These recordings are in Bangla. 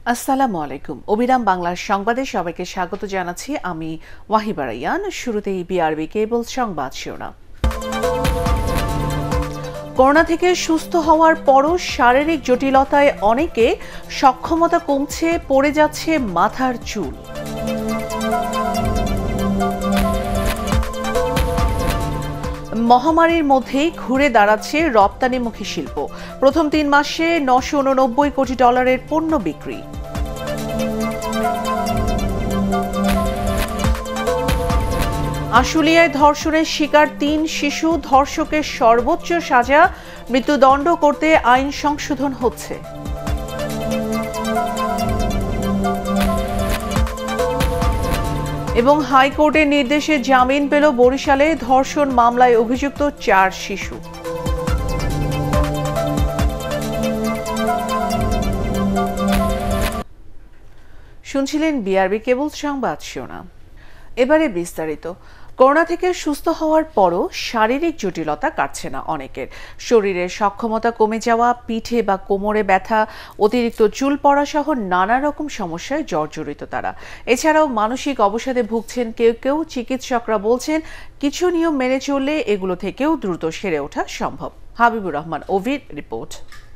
আসসালামু আলাইকুম। অবিরাম বাংলার সংবাদে সবাইকে স্বাগত জানাচ্ছি আমি ওয়াহিবা। শুরুতেই বিআরবি কেবল সংবাদ শিরোনাম। করোনা থেকে সুস্থ হওয়ার পরও শারীরিক জটিলতায় অনেকে সক্ষমতা কমছে, পড়ে যাচ্ছে মাথার চুল। মহামারীর মধ্যেই ঘুরে দাঁড়াচ্ছে রপ্তানিমুখী শিল্প। প্রথম ৩ মাসে $৯৮৯ কোটি পণ্য বিক্রি। আশুলিয়ায় ধর্ষণের শিকার ৩ শিশু, ধর্ষকের সর্বোচ্চ সাজা, মৃত্যুদণ্ড করতে আইন সংশোধন হচ্ছে। এবং হাইকোর্টের নির্দেশে জামিন পেল বরিশালে ধর্ষণ মামলায় অভিযুক্ত ৪ শিশু। শুনছিলেন বিআরবি কেবল সংবাদ শিরোনাম। এবারে বিস্তারিত। করোনা থেকে সুস্থ হওয়ার পরও শারীরিক জটিলতা কাটছে না অনেকের। শরীরের সক্ষমতা কমে যাওয়া, পিঠে বা কোমরে ব্যথা, অতিরিক্ত চুল পড়া সহ নানা রকম সমস্যায় জর্জরিত তারা। এছাড়াও মানসিক অবসাদে ভুগছেন কেউ কেউ। চিকিৎসকরা বলছেন কিছু নিয়ম মেনে চললে এগুলো থেকেও দ্রুত সেরে ওঠা সম্ভব। হাবিবুর রহমান ওভির রিপোর্ট।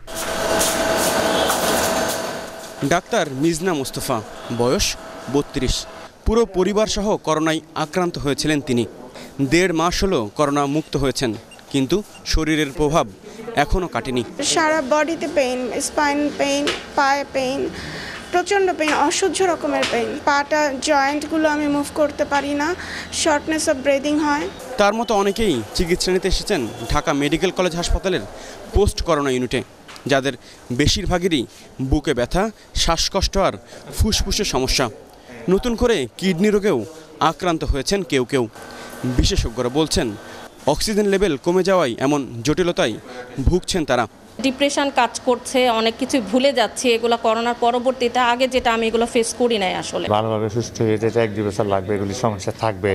ডাক্তার মিজনা মুস্তফা, বয়স ৩২। পুরো পরিবার সহ করোনায় আক্রান্ত হয়েছিলেন তিনি। ১.৫ মাস হলো করোনা মুক্ত হয়েছেন, কিন্তু শরীরের প্রভাব এখনও কাটেনি। সারা বডিতে পেইন, স্পাইন পেইন, পায়ে পেইন, প্রচণ্ড পেইন, অসহ্য রকমের পেইন। পাটা জয়েন্টগুলো আমি মুভ করতে পারি না, শর্টনেস অফ ব্রিদিং হয়। তার মতো অনেকেই চিকিৎসা নিতে এসেছেন ঢাকা মেডিকেল কলেজ হাসপাতালের পোস্ট করোনা ইউনিটে, যাদের বেশিরভাগেরই বুকে ব্যথা, শ্বাসকষ্ট আর ফুসফুসের সমস্যা। নতুন করে কিডনি রোগেও আক্রান্ত হয়েছেন কেউ কেউ। বিশেষজ্ঞরা বলছেন অক্সিজেন লেভেল কমে যাওয়ায় এমন জটিলতায় ভুগছেন তারা। ডিপ্রেশন কাজ করছে, অনেক কিছু ভুলে যাচ্ছে এগুলো করোনার পরবর্তীতে। আগে যেটা আমি এগুলো ফেস করি নাই আসলে। ভালোভাবে সুস্থ হয়ে যেতে ১-২ বছর লাগবে, এগুলি সমস্যা থাকবে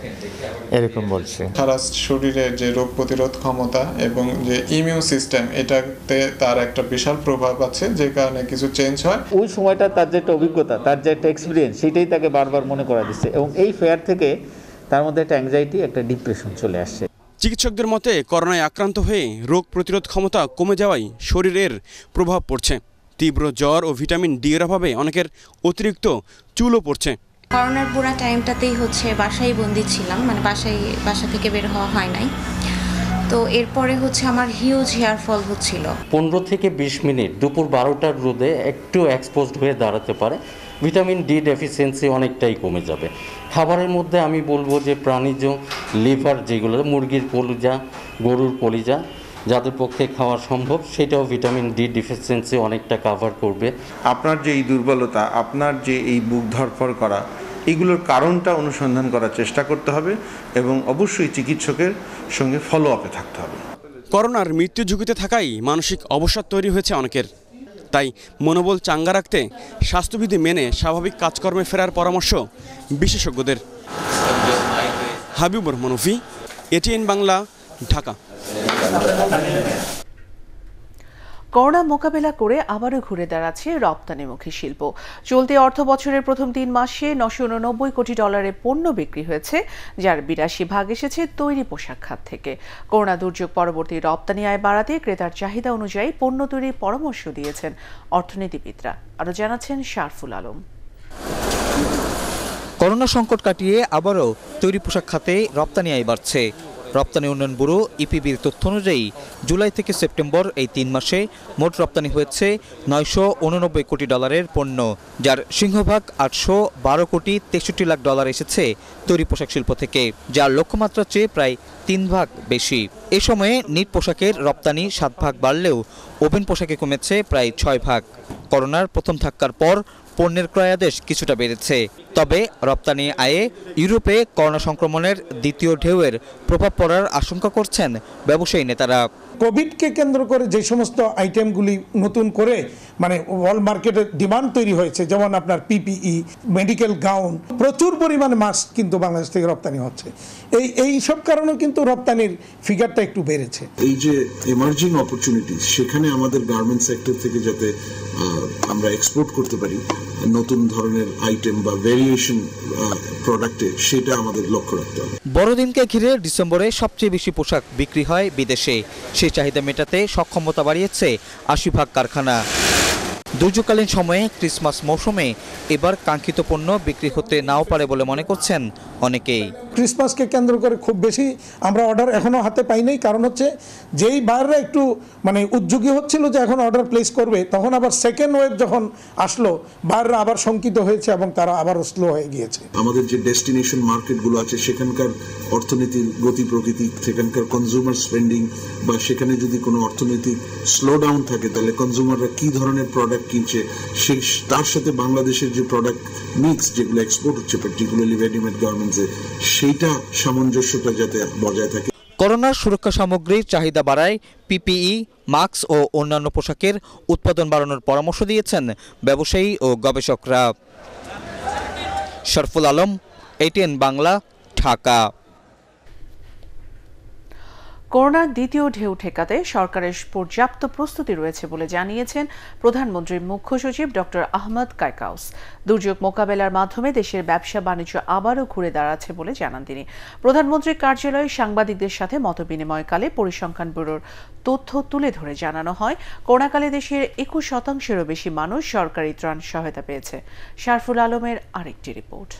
এরকম বলছে। সারা শরীরের যে রোগ প্রতিরোধ ক্ষমতা এবং যে ইমিউন সিস্টেম, এটাতে তার একটা বিশাল প্রভাব আছে, যে কারণে কিছু চেঞ্জ হয়। ওই সময়টা তার যে একটা অভিজ্ঞতা, তার যে একটা এক্সপিরিয়েন্স, সেটাই তাকে বারবার মনে করা দিচ্ছে এবং এই ফেয়ার থেকে তার মধ্যে একটা অ্যাংজাইটি, একটা ডিপ্রেশন চলে আসছে। চিকিৎসকদের মতে করোনায় আক্রান্ত হয়ে রোগ প্রতিরোধ ক্ষমতা কমে যাওয়ায় শরীরের প্রভাব পড়ছে। তীব্র জ্বর ও ভিটামিন ডি এর অভাবে অনেকের অতিরিক্ত চুলও পড়ছে। করোনার পুরো টাইমটাতেই বাসায় বন্দি ছিলাম, মানে বাসা থেকে বের হওয়া হয় নাই। তো এরপরে আমার হিউজ হেয়ার ফল হচ্ছিল। 15 থেকে 20 মিনিট দুপুর 12টার রোদে একটু এক্সপোজড হয়ে দাঁড়াতে পারে, ভিটামিন ডি ডেফিসিয়েন্সি অনেকটাই কমে যাবে। খাবারের মধ্যে আমি বলবো যে প্রাণীজ লিভার, যেগুলো মুরগির কলিজা, গরুর কলিজা যাদের পক্ষে খাওয়া সম্ভব, সেটাও ভিটামিন ডি ডেফিসিয়েন্সি অনেকটা কভার করবে। আপনার যে এই দুর্বলতা, আপনার যে এই বুক ধড়ফড় করা, এগুলোর কারণটা অনুসন্ধান করার চেষ্টা করতে হবে এবং অবশ্যই চিকিৎসকের সঙ্গে ফলো আপে থাকতে হবে। করোনার মৃত্যু ঝুঁকিতে থাকায় মানসিক অবসাদ তৈরি হয়েছে অনেকের। তাই মনোবল চাঙ্গা রাখতে স্বাস্থ্যবিধি মেনে স্বাভাবিক কাজকর্মে ফেরার পরামর্শ বিশেষজ্ঞদের। হাবিবুর রহমান, ATN বাংলা, ঢাকা। করোনা মোকাবেলা করে আবারও ঘুরে দাঁড়াচ্ছে রপ্তানিমুখী শিল্প। চলতি অর্থ বছরের প্রথম ৩ মাসে $৯৮৯ কোটি পণ্য বিক্রি হয়েছে, যার ৮২% এসেছে তৈরি পোশাক খাত থেকে। করোনা দুর্যোগ পরবর্তী রপ্তানি আয় বাড়াতে ক্রেতার চাহিদা অনুযায়ী পণ্য তৈরির পরামর্শ দিয়েছেন অর্থনীতিবিদরা। আরও জানাচ্ছেন শারফুল আলম। করোনা সংকট কাটিয়ে আবারও তৈরি পোশাক খাতে রপ্তানি আয় বাড়ছে। রপ্তানি উন্নয়ন ব্যুরো ইপিবির তথ্য অনুযায়ী জুলাই থেকে সেপ্টেম্বর এই ৩ মাসে মোট রপ্তানি হয়েছে $৯৮৯ কোটি পণ্য, যার সিংহভাগ $৮১২ কোটি ৬৩ লাখ এসেছে তৈরি পোশাক শিল্প থেকে, যার লক্ষ্যমাত্রার চেয়ে প্রায় ৩ ভাগ বেশি। এ সময়ে নিট পোশাকের রপ্তানি ৭ ভাগ বাড়লেও ওভেন পোশাকে কমেছে প্রায় ৬ ভাগ। করোনার প্রথম ধাক্কার পর পণ্যের ক্রয়াদেশ কিছুটা বেড়েছে। তবে রপ্তানি আয়ে ইউরোপে করোনা সংক্রমণের দ্বিতীয় ঢেউয়ের প্রভাব পড়ার আশঙ্কা করছেন ব্যবসায়ী নেতারা। কোভিডকে কেন্দ্র করে যে সমস্ত আইটেমগুলি নতুন করে মানে ওয়ার্ল্ড মার্কেটে ডিমান্ড তৈরি হয়েছে, যেমন আপনার পিপিই, মেডিকেল গাউন, প্রচুর পরিমাণে মাস্ক কিন্তু বাংলাদেশ থেকে রপ্তানি হচ্ছে। এই সব কারণে কিন্তু রপ্তানির ফিগারটা একটু বেড়েছে। এই যে এমার্জিং অপরচুনিটি, সেখানে আমাদের গার্মেন্টস সেক্টর থেকে যাতে আমরা এক্সপোর্ট করতে পারি নতুন ধরনের আইটেম বা ভেরিয়েশন প্রোডাক্টে, সেটা আমাদের লক্ষ্য রাখতে হবে। বড়দিনকে ঘিরে ডিসেম্বরে সবচেয়ে বেশি পোশাক বিক্রি হয় বিদেশে। সেই চাহিদা মেটাতে সক্ষমতা বাড়িয়েছে ৮০ কারখানা। দুর্যোগকালীন সময়ে ক্রিসমাস মৌসুমে এবার কাঙ্ক্ষিত পণ্য বিক্রি হতে নাও পারে বলে মনে করছেন অনেকেই। ক্রিসমাসকে কেন্দ্র করে খুব বেশি আমরা অর্ডার এখনো হাতে পাই নাই, কারণ হচ্ছে যেই বাইরেরা একটু মানে উদ্যোগী হচ্ছিল যে এখন অর্ডার প্লেস করবে, তখন আবার সেকেন্ড ওয়েভ যখন আসলো বাইরেরা আবার শঙ্কিত হয়েছে এবং তারা আবার স্লো হয়ে গিয়েছে। আমাদের যে ডেস্টিনেশন মার্কেটগুলো আছে সেখানকার অর্থনীতির গতি প্রকৃতি, সেখানকার কনজিউমার স্পেন্ডিং বা সেখানে যদি কোনো অর্থনৈতিক স্লো ডাউন থাকে তাহলে কনজিউমাররা কি ধরনের প্রোডাক্ট কিনছে, তার সাথে বাংলাদেশের যে প্রোডাক্ট মিক্স যেগুলো এক্সপোর্ট হচ্ছে পার্টিকুলারলি রেডিমেড গার্মেন্টসে, সেইটা সামঞ্জস্যতা যাতে বজায় থাকে। করোনার সুরক্ষা সামগ্রীর চাহিদা বাড়ায় পিপিই, মাস্ক ও অন্যান্য পোশাকের উৎপাদন বাড়ানোর পরামর্শ দিয়েছেন ব্যবসায়ী ও গবেষকরা। শরফুল আলম, ATN বাংলা, ঢাকা। করোনার দ্বিতীয় ঢেউ ঠেকাতে সরকারের পর্যাপ্ত প্রস্তুতি রয়েছে বলে জানিয়েছেন প্রধানমন্ত্রীর মুখ্য সচিব ডক্টর আহমদ কায়কাউস। দুর্যোগ মোকাবেলার মাধ্যমে দেশের ব্যবসা বাণিজ্য আবারও ঘুরে দাঁড়াচ্ছে বলে জানান তিনি। প্রধানমন্ত্রীর কার্যালয়ে সাংবাদিকদের সাথে মতবিনিময়কালে পরিসংখ্যান ব্যুরোর তথ্য তুলে ধরে জানানো হয়, করোনাকালে দেশের 21%-এরও বেশি মানুষ সরকারি ত্রাণ সহায়তা পেয়েছে। শরফুল আলমের আরেকটি রিপোর্ট।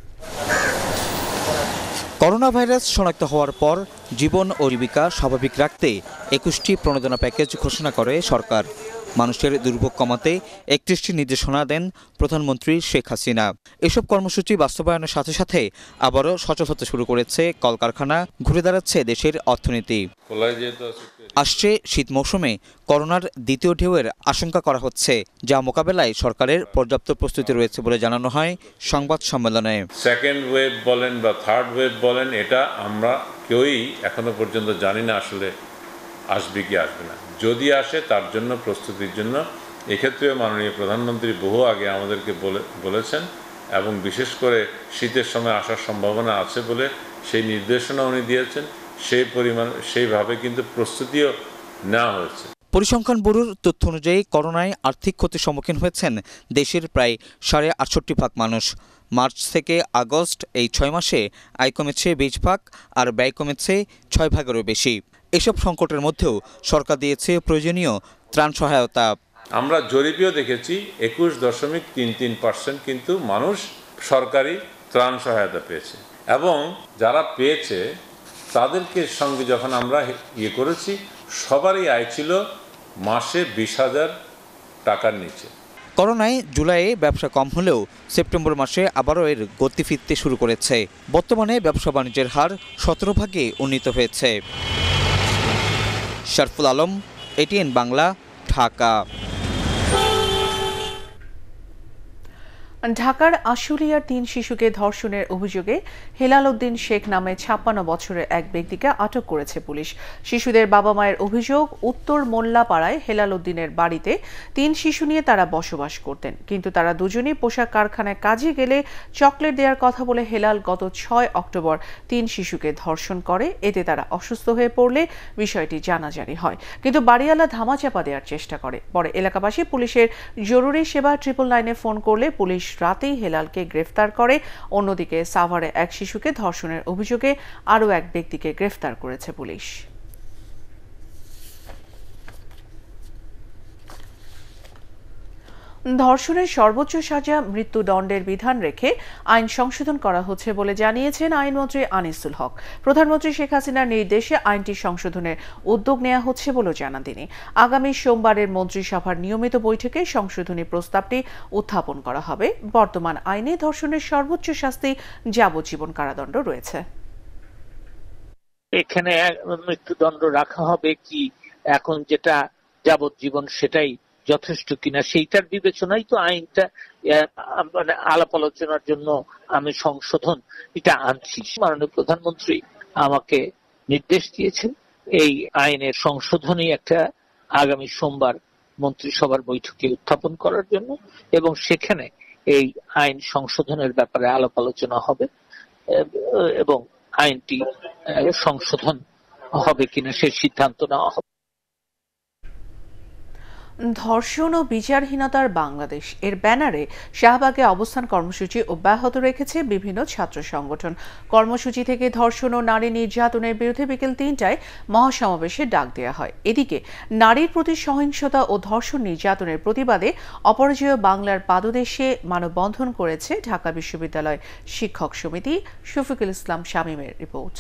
করোনা ভাইরাস শনাক্ত হওয়ার পর জীবন ও জীবিকা স্বাভাবিক রাখতে 21টি প্রণোদনা প্যাকেজ ঘোষণা করে সরকার। মানুষের দুর্ভোগ কমাতে 31টি নির্দেশনা দেন প্রধানমন্ত্রী শেখ হাসিনা। এসব কর্মসূচি বাস্তবায়নের সাথে সাথে আবারও সচল হতে শুরু করেছে কলকারখানা, ঘুরে দাঁড়াচ্ছে দেশের অর্থনীতি। আসছে শীত মৌসুমে করোনার দ্বিতীয় ঢেউয়ের আশঙ্কা করা হচ্ছে, যা মোকাবেলায় সরকারের পর্যাপ্ত প্রস্তুতি রয়েছে বলে জানানো হয় সংবাদ সম্মেলনে। সেকেন্ড ওয়েভ বলেন বা থার্ড ওয়েভ বলেন, এটা আমরা কেউই এখনো পর্যন্ত জানি না আসলে আসবে কি আসবে না। যদি আসে তার জন্য প্রস্তুতির জন্য এক্ষেত্রেও মাননীয় প্রধানমন্ত্রী বহু আগে আমাদেরকে বলেছেন এবং বিশেষ করে শীতের সময় আসার সম্ভাবনা আছে বলে সেই নির্দেশনা উনি দিয়েছেন। সেইভাবে কিন্তু প্রস্তুতিও নেওয়া হয়েছে। পরিসংখ্যান ব্যুরোর তথ্য অনুযায়ী করোনায় আর্থিক ক্ষতির সম্মুখীন হয়েছেন দেশের প্রায় 68.5 মানুষ। মার্চ থেকে আগস্ট এই 6 মাসে আয় কমেছে 20 আর ব্যয় কমেছে 6 বেশি। এসব সংকটের মধ্যেও সরকার দিয়েছে প্রয়োজনীয় ত্রাণ সহায়তা। আমরা জরিপেও দেখেছি 21.33% কিন্তু মানুষ সরকারি ত্রাণ সহায়তা পেয়েছে, এবং যারা পেয়েছে তাদেরকে সঙ্গে যখন আমরা করেছি সবারই আয় ছিল মাসে 20,000 টাকার নিচে। করোনায় জুলাইয়ে ব্যবসা কম হলেও সেপ্টেম্বর মাসে আবারও এর গতি ফিরতে শুরু করেছে। বর্তমানে ব্যবসা বাণিজ্যের হার 17% উন্নীত হয়েছে। শরফুল আলম, ATN বাংলা, ঢাকা। ঢাকার আশুলিয়ার 3 শিশুকে ধর্ষণের অভিযোগে হেলাল উদ্দিন শেখ নামে 56 বছরের এক ব্যক্তিকে আটক করেছে পুলিশ। শিশুদের বাবা মায়ের অভিযোগ, উত্তর মোল্লাপাড়ায় হেলাল উদ্দিনের বাড়িতে 3 শিশু নিয়ে তারা বসবাস করতেন, কিন্তু তারা দুজনেই পোশাক কারখানায় কাজে গেলে চকলেট দেওয়ার কথা বলে হেলাল গত 6 অক্টোবর 3 শিশুকে ধর্ষণ করে। এতে তারা অসুস্থ হয়ে পড়লে বিষয়টি জানাজানি হয়, কিন্তু বাড়িওয়ালা ধামাচাপা দেওয়ার চেষ্টা করে। পরে এলাকাবাসী পুলিশের জরুরি সেবা 999-এ ফোন করলে পুলিশ রাতেই হেলালকে গ্রেফতার করে। অন্যদিকে সাভারে এক শিশুকে ধর্ষণের অভিযোগে আরও এক ব্যক্তিকে গ্রেফতার করেছে পুলিশ। ধর্ষণের সর্বোচ্চ সাজা মৃত্যুদণ্ডের বিধান রেখে আইন সংশোধন করা হচ্ছে বলে জানিয়েছেন আইনমন্ত্রী আনিসুল হক। প্রধানমন্ত্রী শেখ হাসিনার নির্দেশে আইনটি সংশোধনের উদ্যোগ নেওয়া হচ্ছে বলে জানান তিনি। আগামী সোমবারের মন্ত্রিসভার নিয়মিত বৈঠকে সংশোধনী প্রস্তাবটি উত্থাপন করা হবে। বর্তমান আইনে ধর্ষণের সর্বোচ্চ শাস্তি যাবজ্জীবন কারাদণ্ড রয়েছে। এখানে মৃত্যুদণ্ড রাখা হবে কি এখন যেটা যাবজ্জীবন সেটাই যথেষ্ট কিনা সেইটার বিবেচনায় তো আইনটা মানে আলাপ আলোচনার জন্য আমি সংশোধন এটা আনছি। মাননীয় প্রধানমন্ত্রী আমাকে নির্দেশ দিয়েছেন এই আইনের সংশোধনী একটা আগামী সোমবার মন্ত্রিসভার বৈঠকে উত্থাপন করার জন্য, এবং সেখানে এই আইন সংশোধনের ব্যাপারে আলাপ আলোচনা হবে এবং আইনটি সংশোধন হবে কিনা সে সিদ্ধান্ত নেওয়া হবে। ধর্ষণ ও বিচারহীনতার বাংলাদেশ এর ব্যানারে শাহবাগে অবস্থান কর্মসূচি অব্যাহত রেখেছে বিভিন্ন ছাত্র সংগঠন। কর্মসূচি থেকে ধর্ষণ ও নারী নির্যাতনের বিরুদ্ধে বিকেল ৩টায় মহাসমাবেশের ডাক দেওয়া হয়। এদিকে নারীর প্রতি সহিংসতা ও ধর্ষণ নির্যাতনের প্রতিবাদে অপরাজেয় বাংলার পাদদেশে মানববন্ধন করেছে ঢাকা বিশ্ববিদ্যালয় শিক্ষক সমিতি। শফিকুল ইসলাম শামীমের রিপোর্ট।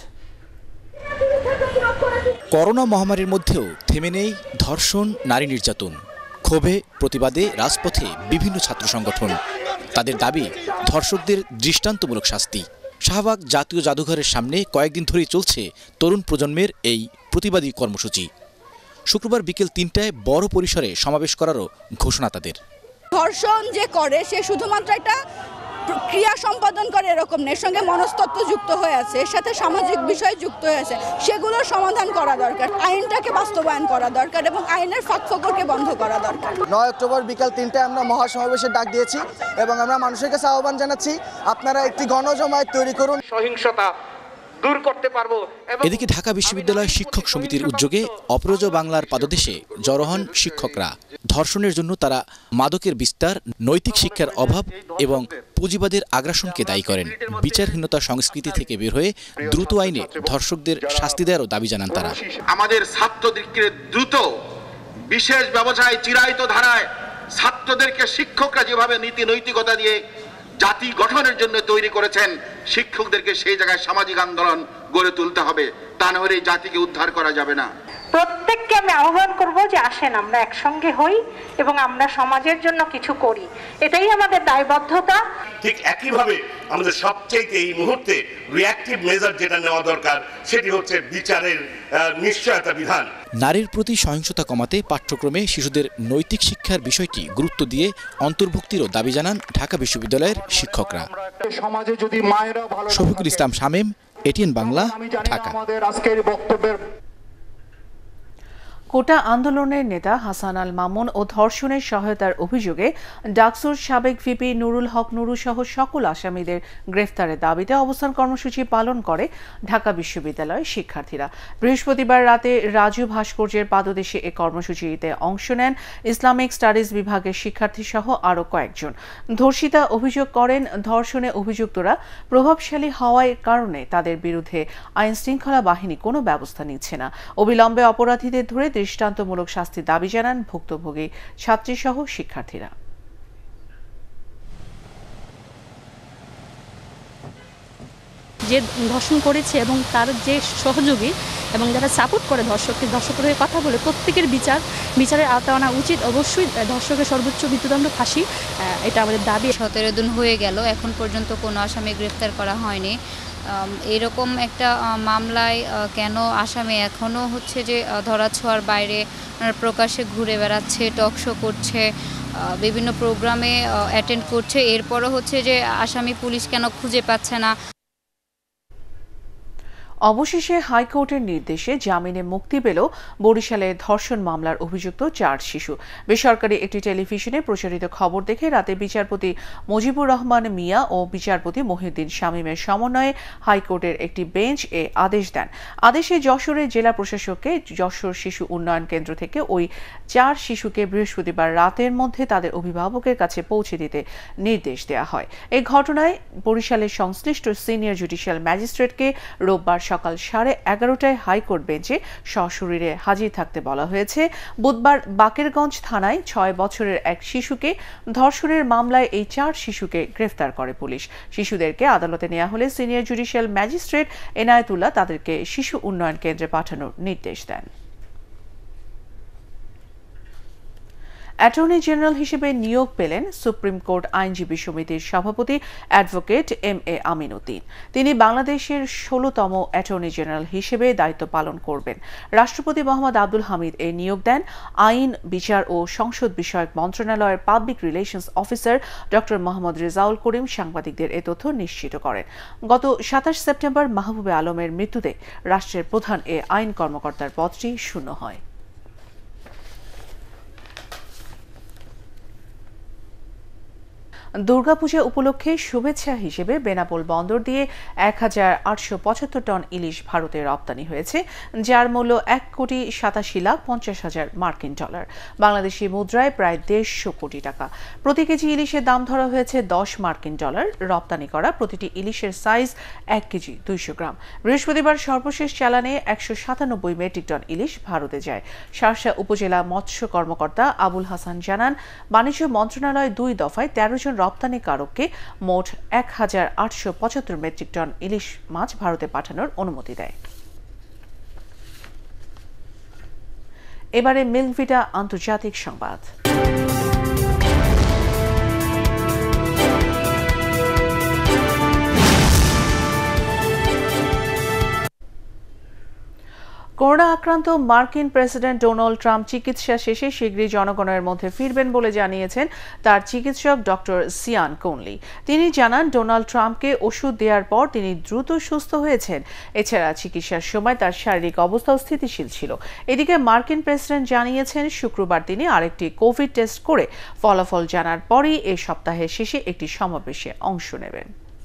করোনা মহামারীর মধ্যেও থেমে নেই ধর্ষণ, নারী নির্যাতন। ক্ষোভে প্রতিবাদে রাজপথে বিভিন্ন ছাত্র সংগঠন। তাদের দাবি ধর্ষকদের দৃষ্টান্তমূলক শাস্তি। শাহবাগ জাতীয় জাদুঘরের সামনে কয়েকদিন ধরেই চলছে তরুণ প্রজন্মের এই প্রতিবাদী কর্মসূচি। শুক্রবার বিকেল ৩টায় বড় পরিসরে সমাবেশ করারও ঘোষণা তাদের। ধর্ষণ যে করে সে শুধুমাত্র একটা ক্রিয়া সম্পাদন করে এরকম না, এর সঙ্গে মনস্তত্ত্ব যুক্ত হয়ে আছে, এর সাথে সামাজিক বিষয় যুক্ত হয়ে আছে। সেগুলোর সমাধান করা দরকার, আইনটাকে বাস্তবায়ন করা দরকার এবং আইনের ফাঁকফোকরকে বন্ধ করা দরকার। ৯ অক্টোবর বিকাল ৩টায় আমরা মহাসমাবেশের ডাক দিয়েছি এবং আমরা মানুষের কাছে আহ্বান জানাচ্ছি আপনারা একটি গণজমায়েত তৈরি করুন, সহিংসতা দূর করতে পারবো। এদিকে ঢাকা বিশ্ববিদ্যালয় শিক্ষক সমিতির উদ্যোগে অপরাজেয় বাংলার পাদদেশে জড়ো হন শিক্ষকরা। ধর্ষণের জন্য তারা মাদকের বিস্তার, নৈতিক শিক্ষার অভাব এবং পুঁজিবাদের আগ্রাসনকে দায়ী করেন। বিচারহীনতা সংস্কৃতি থেকে বের হয়ে দ্রুত আইনে ধর্ষকদের শাস্তি দেওয়ারও দাবি জানান তারা। আমাদের ছাত্রদেরকে দ্রুত বিশেষ ব্যবস্থায় চিরায়ত ধারায় ছাত্রদেরকে শিক্ষকরা যেভাবে নীতি নৈতিকতা দিয়ে জাতি গঠনের জন্য তৈরি করেছেন, শিক্ষকদেরকে সেই জায়গায় সামাজিক আন্দোলন গড়ে তুলতে হবে, তা না হলে জাতিকে উদ্ধার করা যাবে না। প্রত্যেককে আমি আহ্বান করব যে আসেন আমরা একসঙ্গে হই এবং আমরা সমাজের জন্য কিছু করি, এটাই আমাদের দায়বদ্ধতা। ঠিক একইভাবে আমাদের সবচেয়ে এই মুহূর্তে রিঅ্যাক্টিভ মেজার যেটা নেওয়া দরকার সেটি হচ্ছে বিচারের নিশ্চয়তা বিধান। নারীর প্রতি সহিংসতা কমাতে পাঠ্যক্রমে শিশুদের নৈতিক শিক্ষার বিষয়টি গুরুত্ব দিয়ে অন্তর্ভুক্তিরও দাবি জানান ঢাকা বিশ্ববিদ্যালয়ের শিক্ষকরা। শফিকুল ইসলাম শামীম, ATN বাংলা, ঢাকা। কোটা আন্দোলনের নেতা হাসান আল মামুন ও ধর্ষণের সহায়তার অভিযোগে ডাকসুর সাবেক ভিপি নুরুল হক নুরু সহ সকল আসামিদের গ্রেফতারের দাবিতে অবস্থান কর্মসূচি পালন করে ঢাকা বিশ্ববিদ্যালয়ের শিক্ষার্থীরা। বৃহস্পতিবার রাতে রাজু ভাস্কর্যের পাদদেশে এ কর্মসূচিতে অংশ নেন ইসলামিক স্টাডিজ বিভাগের শিক্ষার্থী সহ আরও কয়েকজন। ধর্ষিতা অভিযোগ করেন, ধর্ষণে অভিযুক্তরা প্রভাবশালী হওয়ার কারণে তাদের বিরুদ্ধে আইন শৃঙ্খলা বাহিনী কোনো ব্যবস্থা নিচ্ছে না। অবিলম্বে অপরাধীদের ধরে দৃষ্টান্তমূলক শাস্তির দাবি জানান ভুক্তভোগী ছাত্রীসহ শিক্ষার্থীরা। যে ধর্ষণ করেছে এবং তার যে সহযোগী এবং যারা সাপোর্ট করে ধর্ষকের হয়ে কথা বলে প্রত্যেকের বিচারের আওতা আনা উচিত। অবশ্যই ধর্ষকের সর্বোচ্চ মৃত্যুদণ্ড ফাঁসি, এটা আমাদের দাবি। 17 দিন হয়ে গেল, এখন পর্যন্ত কোনো আসামি গ্রেফতার করা হয়নি। এরকম একটা মামলায় কেন আসামি এখনও হচ্ছে যে ধরাছোঁয়ার বাইরে প্রকাশ্যে ঘুরে বেড়াচ্ছে, টক শো করছে, বিভিন্ন প্রোগ্রামে অ্যাটেন্ড করছে, এরপরও হচ্ছে যে আসামি পুলিশ কেন খুঁজে পাচ্ছে না। অবশেষে হাইকোর্টের নির্দেশে জামিনে মুক্তি পেল বরিশালের ধর্ষণ মামলার অভিযুক্ত 4 শিশু। বেসরকারি একটি টেলিভিশনে প্রচারিত খবর দেখে রাতে বিচারপতি মুজিবুর রহমান মিয়া ও বিচারপতি মহিউদ্দিন শামীমের সমন্বয়ে হাইকোর্টের একটি বেঞ্চ এ আদেশ দেন। আদেশে যশোরের জেলা প্রশাসককে যশোর শিশু উন্নয়ন কেন্দ্র থেকে ওই 4 শিশুকে বৃহস্পতিবার রাতের মধ্যে তাদের অভিভাবকের কাছে পৌঁছে দিতে নির্দেশ দেওয়া হয়। এই ঘটনায় বরিশালের সংশ্লিষ্ট সিনিয়র জুডিশিয়াল ম্যাজিস্ট্রেটকে রোববার সকাল 11:30টায় হাইকোর্ট বেঞ্চে সশরীরে হাজির থাকতে বলা হয়েছে। বুধবার বাকেরগঞ্জ থানায় 6 বছরের এক শিশুকে ধর্ষণের মামলায় এই 4 শিশুকে গ্রেফতার করে পুলিশ। শিশুদেরকে আদালতে নেওয়া হলে সিনিয়র জুডিশিয়াল ম্যাজিস্ট্রেট এনায়েতুল্লাহ তাদেরকে শিশু উন্নয়ন কেন্দ্রে পাঠানোর নির্দেশ দেন। অ্যাটর্নি জেনারেল হিসেবে নিয়োগ পেলেন সুপ্রিম কোর্ট আইনজীবী সমিতির সভাপতি অ্যাডভোকেট MA আমিন উদ্দিন। তিনি বাংলাদেশের 16তম অ্যাটর্নি জেনারেল হিসেবে দায়িত্ব পালন করবেন। রাষ্ট্রপতি মোহাম্মদ আব্দুল হামিদ এই নিয়োগ দেন। আইন, বিচার ও সংসদ বিষয়ক মন্ত্রণালয়ের public relations officer doctor Mohammad Rezaul Karim সাংবাদিকদের এ তথ্য নিশ্চিত করেন। গত 27 সেপ্টেম্বর মাহবুবে আলমের মৃত্যুতে রাষ্ট্রের প্রধান এ আইন কর্মকর্তার পদটি শূন্য হয়। দুর্গাপূজা উপলক্ষে শুভেচ্ছা হিসেবে বেনাপোল বন্দর দিয়ে 1875 টন ইলিশ ভারতে রপ্তানি হয়েছে, যার মূল্য $1,87,50,000 মার্কিন ডলার, বাংলাদেশি মুদ্রায় প্রায় 150 কোটি টাকা। প্রতি কেজি ইলিশের দাম ধরা হয়েছে 10 মার্কিন ডলার। রপ্তানি করা প্রতিটি ইলিশের সাইজ 1 কেজি 200 গ্রাম। বৃহস্পতিবার সর্বশেষ চালানে 197 মেট্রিক টন ইলিশ ভারতে যায়। শার্শা উপজেলা মৎস্য কর্মকর্তা আবুল হাসান জানান, বাণিজ্য মন্ত্রণালয় 2 দফায় 13 জন রপ্তানিকারককে মোট 1875 মেট্রিক টন ইলিশ মাছ ভারতে পাঠানোর অনুমতি দেয়। এবারে মিল্কভিটা আন্তর্জাতিক সংবাদ। করোনা আক্রান্ত মার্কিন প্রেসিডেন্ট ডোনাল্ড ট্রাম্প চিকিৎসা শেষে শীঘ্রই জনগণের মধ্যে ফিরবেন বলে জানিয়েছেন তার চিকিৎসক ডক্টর সিয়ান কোনলি। তিনি জানান, ডোনাল্ড ট্রাম্পকে ওষুধ দেওয়ার পর তিনি দ্রুত সুস্থ হয়েছেন। এছাড়া চিকিৎসার সময় তার শারীরিক অবস্থাও স্থিতিশীল ছিল। এদিকে মার্কিন প্রেসিডেন্ট জানিয়েছেন, শুক্রবার তিনি আরেকটি কোভিড টেস্ট করে ফলাফল জানার পরই এ সপ্তাহের শেষে একটি সমাবেশে অংশ নেবেন।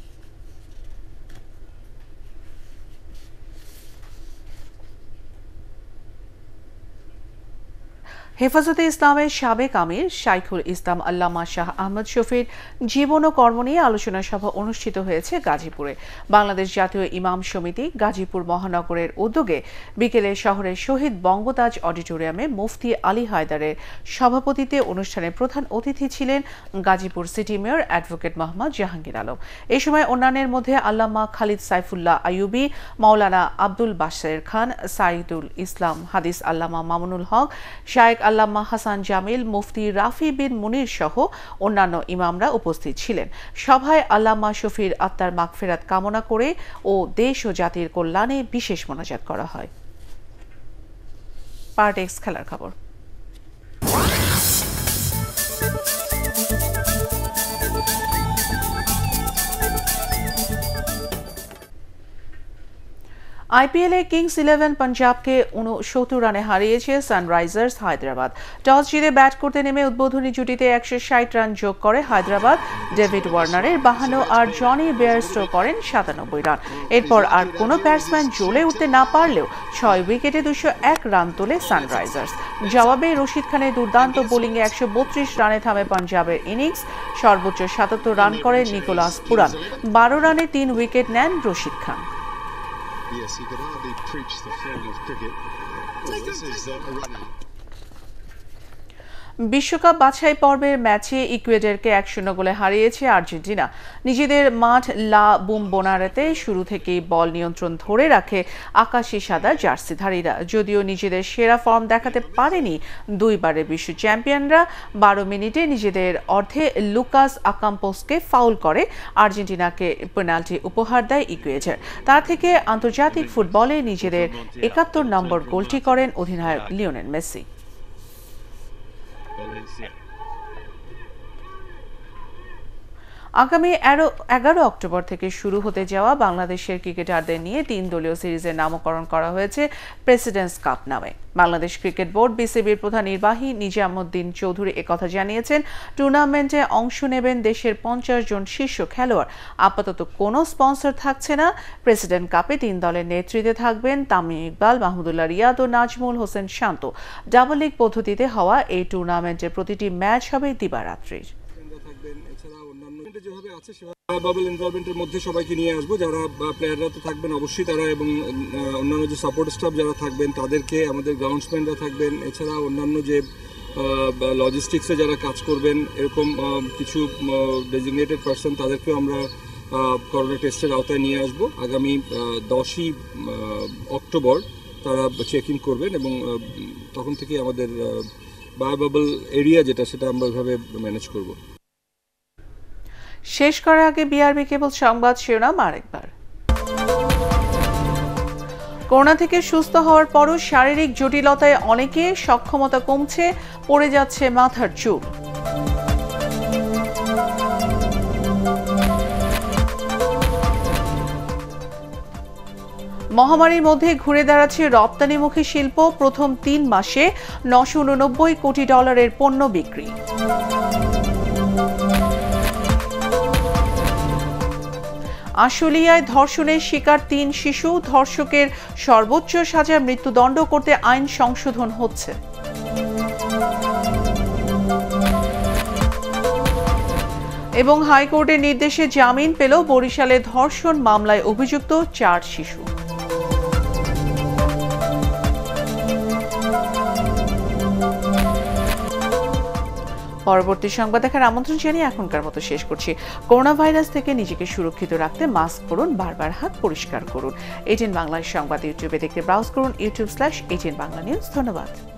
হেফাজতে ইসলামের সাবেক আমির শাইখুল ইসলাম আল্লামা শাহ আহমদ শফির জীবন ও কর্ম নিয়ে আলোচনা সভা অনুষ্ঠিত হয়েছে গাজীপুরে। বাংলাদেশ জাতীয় ইমাম সমিতি গাজীপুর মহানগরের উদ্যোগে বিকেলে শহরের শহীদ বঙ্গতাজ অডিটোরিয়ামে মুফতি আলী হায়দারের সভাপতিত্বে অনুষ্ঠানে প্রধান অতিথি ছিলেন Gazipur city mayor advocate Mohammad Jahangir Alam. এই সময় অন্যান্যের মধ্যে আল্লামা খালিদ সাইফুল্লাহ আইয়ুবী, মাওলানা আব্দুল বাসের খান, সাইদুল ইসলাম হাদিস আল্লামা মামুনুল হক, শায়েখ আল্লামা হাসান জামিল, মুফতি রাফি বিন মুনির সহ অন্যান্য ইমামরা উপস্থিত ছিলেন। সভায় আল্লামা শফির আত্মার মাগফিরাত কামনা করে ও দেশ ও জাতির কল্যাণে বিশেষ মোনাজাত করা হয়। পার্টেক্স খেলার খবর। আইপিএলে কিংস 11 পাঞ্জাবকে 69 রানে হারিয়েছে সানরাইজার্স হায়দ্রাবাদ। টস জিতে ব্যাট করতে নেমে উদ্বোধনী জুটিতে 160 রান যোগ করে হায়দ্রাবাদ। ডেভিড ওয়ার্নারের 52 আর জনি বেয়ারস্টো করেন 97 রান। এরপর আর কোনো ব্যাটসম্যান জ্বলে উঠতে না পারলেও 6 উইকেটে 201 রান তোলে সানরাইজার্স। জবাবে রশিদ খানের দুর্দান্ত বোলিংয়ে 132 রানে থামে পাঞ্জাবের ইনিংস। সর্বোচ্চ 77 রান করেন নিকোলাস পুরান। 12 রানে 3 উইকেট নেন Rashid Khan. Yes, you could hardly preach the form of cricket. Well, this is a running. বিশ্বকাপ বাছাই পর্বের ম্যাচে ইকুয়েডরকে 1-0 গোলে হারিয়েছে আর্জেন্টিনা। নিজেদের মাঠ লা বুমবোনারাতে শুরু থেকেই বল নিয়ন্ত্রণ ধরে রাখে আকাশি সাদা জার্সিধারীরা। যদিও নিজেদের সেরা ফর্ম দেখাতে পারেনি দুইবারের বিশ্ব চ্যাম্পিয়নরা। 12 মিনিটে নিজেদের অর্ধে লুকাস আকাম্পোসকে ফাউল করে আর্জেন্টিনাকে পেনাল্টি উপহার দেয় ইকুয়েডর। তার থেকে আন্তর্জাতিক ফুটবলে নিজেদের 71 নম্বর গোলটি করেন অধিনায়ক লিওনেল মেসি। আগামী 11 অক্টোবর থেকে শুরু হতে যাওয়া বাংলাদেশের ক্রিকেটারদের নিয়ে 3 দলীয় সিরিজের নামকরণ করা হয়েছে প্রেসিডেন্টস কাপ নামে। বাংলাদেশ ক্রিকেট বোর্ড বিসিবির প্রধান নির্বাহী নিজামুদ্দিন চৌধুরী একথা জানিয়েছেন। টুর্নামেন্টে অংশ নেবেন দেশের 50 জন শীর্ষ খেলোয়াড়। আপাতত কোনো স্পন্সর থাকছে না। প্রেসিডেন্ট কাপে 3 দলের নেতৃত্বে থাকবেন তামিম ইকবাল, মাহমুদুল্লাহ রিয়াদ ও নাজমুল হোসেন শান্ত। ডাবল লিগ পদ্ধতিতে হওয়া এই টুর্নামেন্টের প্রতিটি ম্যাচ হবে দিবারাত্রির। যেভাবে আছে সেভাবে বাবল ইনভলভমেন্টের মধ্যে সবাইকে নিয়ে আসবো। যারা প্লেয়াররা তো থাকবেন অবশ্যই তারা, এবং অন্যান্য যে সাপোর্ট স্টাফ যারা থাকবেন তাদেরকে, আমাদের গ্রাউন্ডসম্যানরা থাকবেন, এছাড়া অন্যান্য যে লজিস্টিক্সে যারা কাজ করবেন এরকম কিছু ডেজিগনেটেড পার্সন তাদেরকেও আমরা করোনা টেস্টের আওতায় নিয়ে আসবো। আগামী 10ই অক্টোবর তারা চেক ইন করবেন এবং তখন থেকে আমাদের বায়োবাবল এরিয়া যেটা সেটা আমরা ওইভাবে ম্যানেজ করব। শেষ করার আগে বিআরবি কেবল সংবাদ শিরোনাম আরেকবার। করোনা থেকে সুস্থ হওয়ার পরও শারীরিক জটিলতায় অনেকে সক্ষমতা কমছে, পড়ে যাচ্ছে মাথার চুল। মহামারীর মধ্যে ঘুরে দাঁড়াচ্ছে রপ্তানিমুখী শিল্প, প্রথম 3 মাসে $989 কোটি পণ্য বিক্রি। আশুলিয়ায় ধর্ষণের শিকার 3 শিশু, ধর্ষকের সর্বোচ্চ সাজা মৃত্যুদণ্ড করতে আইন সংশোধন হচ্ছে। এবং হাইকোর্টের নির্দেশে জামিন পেল বরিশালে ধর্ষণ মামলায় অভিযুক্ত 4 শিশু। পরবর্তী সংবাদ দেখার আমন্ত্রণ জানিয়ে এখনকার মতো শেষ করছি। করোনা ভাইরাস থেকে নিজেকে সুরক্ষিত রাখতে মাস্ক পরুন, বারবার হাত পরিষ্কার করুন। ATN বাংলার সংবাদ ইউটিউবে দেখতে ব্রাউজ করুন youtube/ATN Bangla News। ধন্যবাদ।